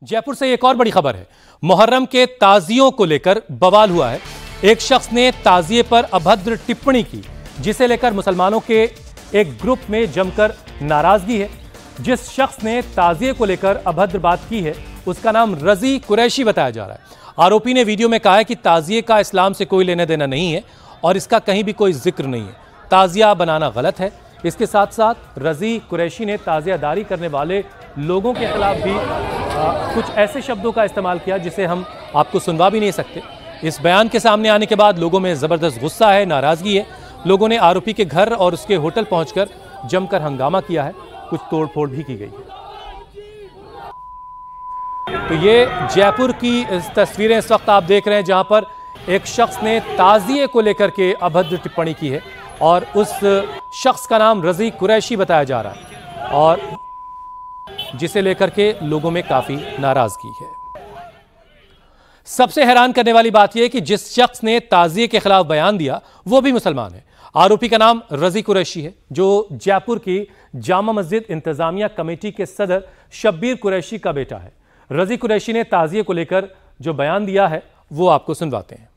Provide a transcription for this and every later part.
जयपुर से एक और बड़ी खबर है। मुहर्रम के ताजियों को लेकर बवाल हुआ है। एक शख्स ने ताजिए पर अभद्र टिप्पणी की, जिसे लेकर मुसलमानों के एक ग्रुप में जमकर नाराजगी है। जिस शख्स ने ताजिए को लेकर अभद्र बात की है, उसका नाम रजी कुरैशी बताया जा रहा है। आरोपी ने वीडियो में कहा है कि ताजिए का इस्लाम से कोई लेना देना नहीं है और इसका कहीं भी कोई जिक्र नहीं है। ताजिया बनाना गलत है। इसके साथ साथ रजी कुरैशी ने ताजियादारी करने वाले लोगों के खिलाफ भी कुछ ऐसे शब्दों का इस्तेमाल किया जिसे हम आपको सुनवा भी नहीं सकते। इस बयान के सामने आने के बाद लोगों में ज़बरदस्त गुस्सा है, नाराज़गी है। लोगों ने आरोपी के घर और उसके होटल पहुंचकर जमकर हंगामा किया है। कुछ तोड़फोड़ भी की गई है। तो ये जयपुर की इस तस्वीरें इस वक्त आप देख रहे हैं, जहां पर एक शख्स ने ताजिए को लेकर के अभद्र टिप्पणी की है और उस शख्स का नाम रजी कुरैशी बताया जा रहा है और जिसे लेकर के लोगों में काफी नाराजगी है। सबसे हैरान करने वाली बात यह है कि जिस शख्स ने ताजिए के खिलाफ बयान दिया वो भी मुसलमान है। आरोपी का नाम रजी कुरैशी है, जो जयपुर की जामा मस्जिद इंतजामिया कमेटी के सदर शब्बीर कुरैशी का बेटा है। रजी कुरैशी ने ताजिए को लेकर जो बयान दिया है वो आपको सुनवाते हैं।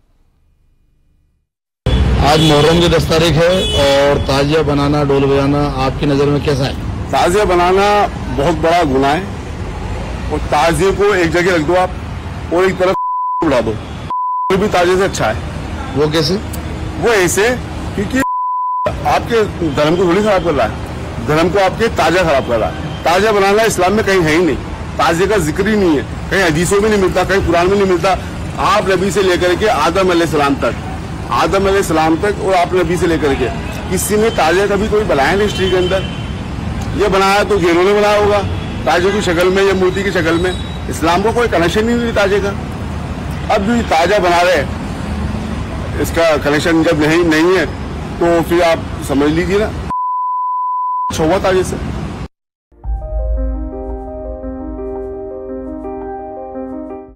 आज मुहर्रम की 10 तारीख है और ताजिया बनाना, ढोल बजाना आपकी नज़र में कैसा है? ताजिया बनाना बहुत बड़ा गुनाह है और ताजिए को एक जगह रख दो आप और एक तरफ उड़ा दो, कोई भी ताजिए से अच्छा है। वो कैसे? वो ऐसे क्योंकि आपके धर्म को थोड़ी खराब कर रहा है, धर्म को आपके ताजा खराब कर रहा है। ताजिया बनाना इस्लाम में कहीं है ही नहीं, ताजिए का जिक्र ही नहीं है, कहीं हदीसों में नहीं मिलता, कहीं कुरान में नहीं मिलता। आप नबी से लेकर के आदम अलैहिस्सलाम तक और आप नबी से लेकर के किसी ने ताजिया कभी कोई बनाया नहीं हिस्ट्री के अंदर। ये बनाया तो घेरों ने बनाया होगा, ताजे की शक्ल में या मूर्ति की शक्ल में। इस्लाम को कोई कनेक्शन ही नहीं ताजे का। अब जो ताजा बना रहे, इसका कनेक्शन जब नहीं है तो फिर आप समझ लीजिए ना, छुआ ताजे से।